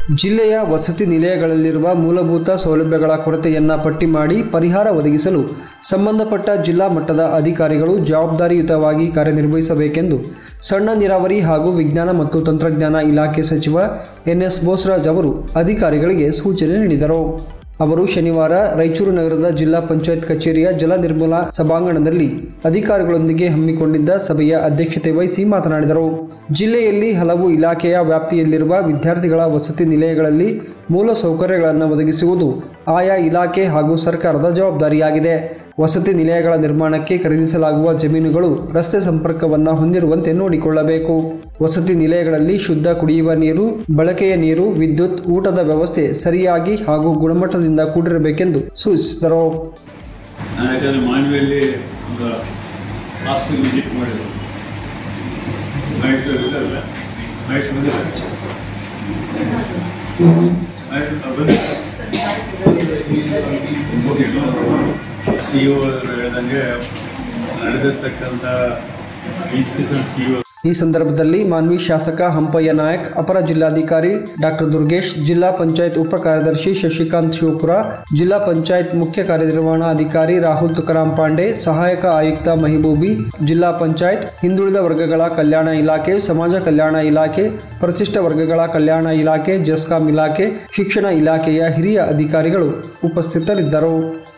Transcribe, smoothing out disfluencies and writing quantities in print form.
ಜಿಲ್ಲೆಯ ವಸತಿ ನಿಲಯಗಳಲ್ಲಿರುವ ಮೂಲಭೂತ ಸೌಲಭ್ಯಗಳ ಕೊರತೆಯನ್ನು ಪಟ್ಟಿ ಮಾಡಿ ಪರಿಹಾರ ಒದಗಿಸಲು ಸಂಬಂಧಪಟ್ಟ ಜಿಲ್ಲಾ ಮಟ್ಟದ ಅಧಿಕಾರಿಗಳು ಜವಾಬ್ದಾರಿಯುತವಾಗಿ ಕಾರ್ಯನಿರ್ವಹಿಸಬೇಕೆಂದು ಸಣ್ಣ ನೀರಾವರಿ ಹಾಗೂ ವಿಜ್ಞಾನ ಮತ್ತು ತಂತ್ರಜ್ಞಾನ ಇಲಾಖೆ ಸಚಿವ ಎನ್.ಎಸ್. ಬೋಸರಾಜ್ ಅವರು ಅಧಿಕಾರಿಗಳಿಗೆ ಸೂಚನೆ ನೀಡಿದರು. ಅವರು ಶನಿವಾರ ರಾಯಚೂರು ನಗರದ ಜಿಲ್ಲಾ ಪಂಚಾಯತ್ ಕಚೇರಿಯ ಜಲ ನಿರ್ಮೂಲನಾ ಸಭಾಂಗಣದಲ್ಲಿ ಅಧಿಕಾರಿಗಳೊಂದಿಗೆ ಹಮ್ಮಿಕೊಂಡಿದ್ದ ಸಭೆಯ ಅಧ್ಯಕ್ಷತೆ ವಹಿಸಿ ಮಾತನಾಡಿದರು. ಜಿಲ್ಲೆಯಲ್ಲಿ ಹಲವು ಇಲಾಖೆಯ ವ್ಯಾಪ್ತಿಯಲ್ಲಿರುವ ವಿದ್ಯಾರ್ಥಿಗಳ ವಸತಿ ನಿಲಯಗಳಲ್ಲಿ ಮೂಲ ಸೌಕರ್ಯಗಳನ್ನು ಒದಗಿಸುವುದು ಆಯಾ ಇಲಾಖೆ ಹಾಗೂ ಸರ್ಕಾರದ ಜವಾಬ್ದಾರಿಯಾಗಿದೆ. ವಸತಿ ನಿಲಯಗಳ ನಿರ್ಮಾಣಕ್ಕೆ ಖರೀದಿಸಲಾಗುವ ಜಮೀನುಗಳು ರಸ್ತೆ ಸಂಪರ್ಕವನ್ನು ಹೊಂದಿರುವಂತೆ ನೋಡಿಕೊಳ್ಳಬೇಕು. ವಸತಿ ನಿಲಯಗಳಲ್ಲಿ ಶುದ್ಧ ಕುಡಿಯುವ ನೀರು, ಬಳಕೆಯ ನೀರು, ವಿದ್ಯುತ್, ಊಟದ ವ್ಯವಸ್ಥೆ ಸರಿಯಾಗಿ ಹಾಗೂ ಗುಣಮಟ್ಟದಿಂದ ಕೂಡಿರಬೇಕೆಂದು ಸೂಚಿಸಿದರು. ಈ ಸಂದರ್ಭದಲ್ಲಿ ಮಾನ್ವಿ ಶಾಸಕ ಹಂಪಯ್ಯ ನಾಯಕ್, ಅಪರ ಜಿಲ್ಲಾಧಿಕಾರಿ ಡಾಕ್ಟರ್ ದುರ್ಗೇಶ್, ಜಿಲ್ಲಾ ಪಂಚಾಯತ್ ಉಪ ಕಾರ್ಯದರ್ಶಿ ಶಶಿಕಾಂತ್ ಶಿವಪುರ, ಜಿಲ್ಲಾ ಪಂಚಾಯತ್ ಮುಖ್ಯ ಕಾರ್ಯನಿರ್ವಹಣಾಧಿಕಾರಿ ರಾಹುಲ್ ತುಕಾರಾಂ ಪಾಂಡೆ, ಸಹಾಯಕ ಆಯುಕ್ತ ಮಹಿಬೂಬಿ, ಜಿಲ್ಲಾ ಪಂಚಾಯತ್ ಹಿಂದುಳಿದ ವರ್ಗಗಳ ಕಲ್ಯಾಣ ಇಲಾಖೆ, ಸಮಾಜ ಕಲ್ಯಾಣ ಇಲಾಖೆ, ಪರಿಶಿಷ್ಟ ವರ್ಗಗಳ ಕಲ್ಯಾಣ ಇಲಾಖೆ, ಜೆಸ್ಕಾಂ ಇಲಾಖೆ, ಶಿಕ್ಷಣ ಇಲಾಖೆಯ ಹಿರಿಯ ಅಧಿಕಾರಿಗಳು ಉಪಸ್ಥಿತರಿದ್ದರು.